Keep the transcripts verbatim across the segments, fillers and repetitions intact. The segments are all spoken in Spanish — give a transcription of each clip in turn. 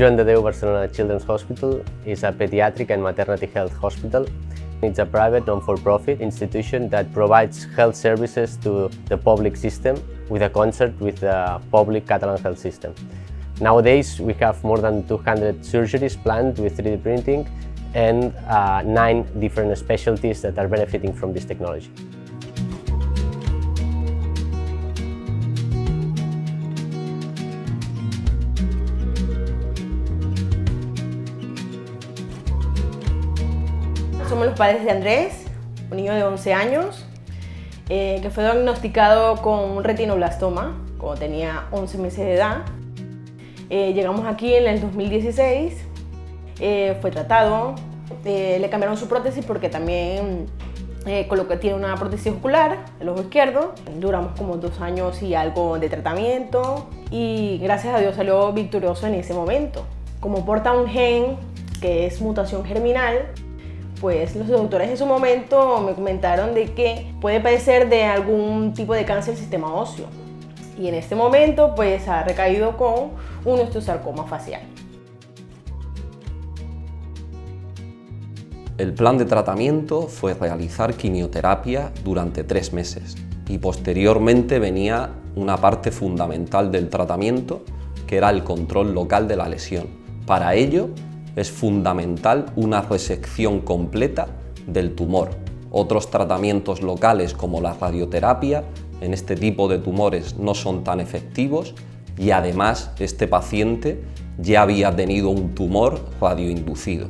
Joan de Déu Barcelona Children's Hospital is a pediatric and maternity health hospital. It's a private, non-for-profit institution that provides health services to the public system with a concert with the public Catalan health system. Nowadays, we have more than two hundred surgeries planned with three D printing and uh, nine different specialties that are benefiting from this technology. Somos los padres de Andrés, un niño de once años, eh, que fue diagnosticado con un retinoblastoma cuando tenía once meses de edad. Eh, llegamos aquí en el dos mil dieciséis, eh, fue tratado, eh, le cambiaron su prótesis porque también eh, coloca, tiene una prótesis ocular, el ojo izquierdo. Duramos como dos años y algo de tratamiento y gracias a Dios salió victorioso en ese momento. Como porta un gen que es mutación germinal, pues los doctores en su momento me comentaron de que puede padecer de algún tipo de cáncer del sistema óseo. Y en este momento pues ha recaído con un osteosarcoma facial. El plan de tratamiento fue realizar quimioterapia durante tres meses y posteriormente venía una parte fundamental del tratamiento, que era el control local de la lesión. Para ello es fundamental una resección completa del tumor. Otros tratamientos locales como la radioterapia en este tipo de tumores no son tan efectivos y además este paciente ya había tenido un tumor radioinducido.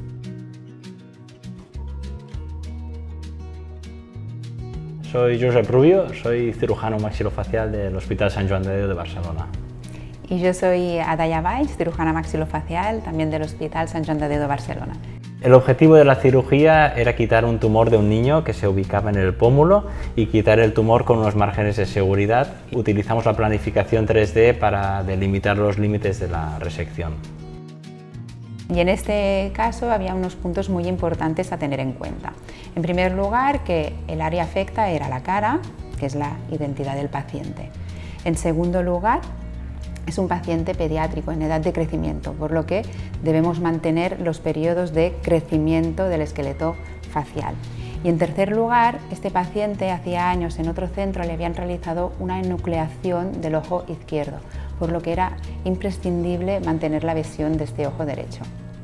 Soy Josep Rubio, soy cirujano maxilofacial del Hospital Sant Joan de Déu de Barcelona. Y yo soy Adaya Valls, cirujana maxilofacial, también del Hospital Sant Joan de Déu de Barcelona. El objetivo de la cirugía era quitar un tumor de un niño que se ubicaba en el pómulo y quitar el tumor con unos márgenes de seguridad. Utilizamos la planificación tres D para delimitar los límites de la resección. Y en este caso había unos puntos muy importantes a tener en cuenta. En primer lugar, que el área afecta era la cara, que es la identidad del paciente. En segundo lugar, es un paciente pediátrico en edad de crecimiento, por lo que debemos mantener los periodos de crecimiento del esqueleto facial. Y en tercer lugar, este paciente hacía años en otro centro le habían realizado una enucleación del ojo izquierdo, por lo que era imprescindible mantener la visión de este ojo derecho.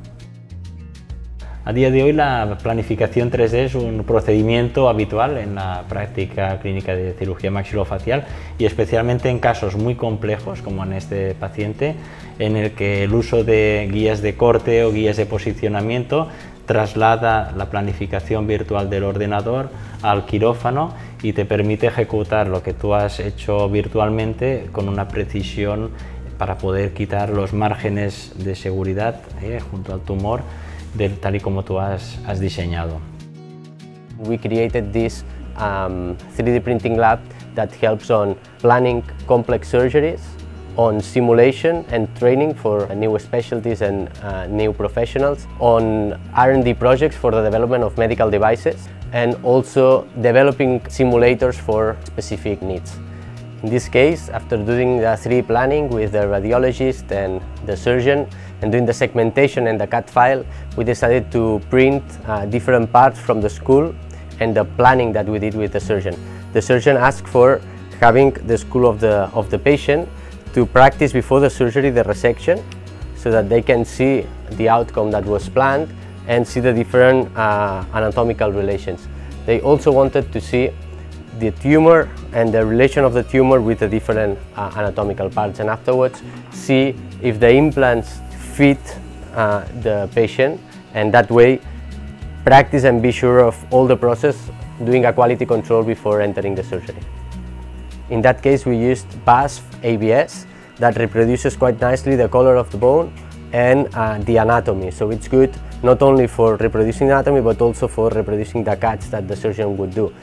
A día de hoy la planificación tres D es un procedimiento habitual en la práctica clínica de cirugía maxilofacial y especialmente en casos muy complejos como en este paciente, en el que el uso de guías de corte o guías de posicionamiento traslada la planificación virtual del ordenador al quirófano y te permite ejecutar lo que tú has hecho virtualmente con una precisión para poder quitar los márgenes de seguridad eh, junto al tumor de tal y como tú has, has diseñado. We created this um, three D printing lab that helps on planning complex surgeries, on simulation and training for new specialties and uh, new professionals, on R and D projects for the development of medical devices, and also developing simulators for specific needs. In this case, after doing the three D planning with the radiologist and the surgeon and doing the segmentation and the C A D file, we decided to print uh, different parts from the skull and the planning that we did with the surgeon. The surgeon asked for having the skull of the, of the patient to practice before the surgery the resection so that they can see the outcome that was planned and see the different uh, anatomical relations. They also wanted to see the tumor and the relation of the tumor with the different uh, anatomical parts, and afterwards see if the implants fit uh, the patient, and that way practice and be sure of all the process, doing a quality control before entering the surgery. In that case we used B A S F A B S that reproduces quite nicely the color of the bone and uh, the anatomy, so it's good not only for reproducing anatomy but also for reproducing the cuts that the surgeon would do.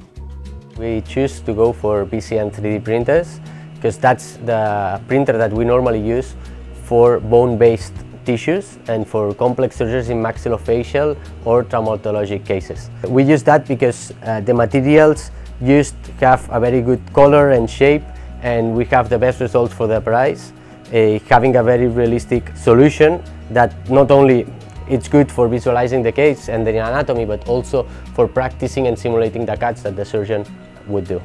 We choose to go for B C N three D printers because that's the printer that we normally use for bone-based tissues and for complex surgeries in maxillofacial or traumatologic cases. We use that because uh, the materials used have a very good color and shape, and we have the best results for the price. uh, having a very realistic solution that not only it's good for visualizing the case and the anatomy, but also for practicing and simulating the cuts that the surgeon would do.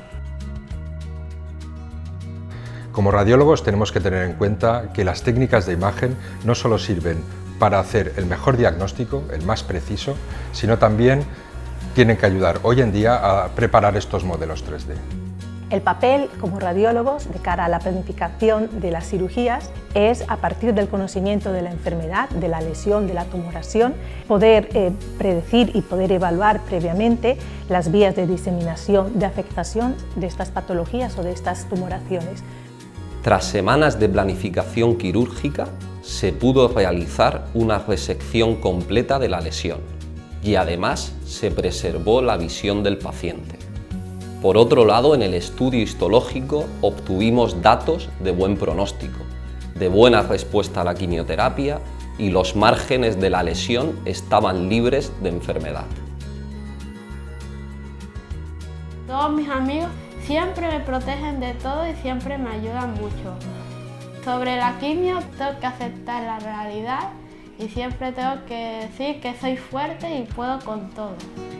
Como radiólogos tenemos que tener en cuenta que las técnicas de imagen no solo sirven para hacer el mejor diagnóstico, el más preciso, sino también tienen que ayudar hoy en día a preparar estos modelos tres D. El papel como radiólogos de cara a la planificación de las cirugías es, a partir del conocimiento de la enfermedad, de la lesión, de la tumoración, poder eh, predecir y poder evaluar previamente las vías de diseminación, de afectación de estas patologías o de estas tumoraciones. Tras semanas de planificación quirúrgica, se pudo realizar una resección completa de la lesión y además se preservó la visión del paciente. Por otro lado, en el estudio histológico obtuvimos datos de buen pronóstico, de buena respuesta a la quimioterapia y los márgenes de la lesión estaban libres de enfermedad. Todos mis amigos siempre me protegen de todo y siempre me ayudan mucho. Sobre la quimio tengo que aceptar la realidad y siempre tengo que decir que soy fuerte y puedo con todo.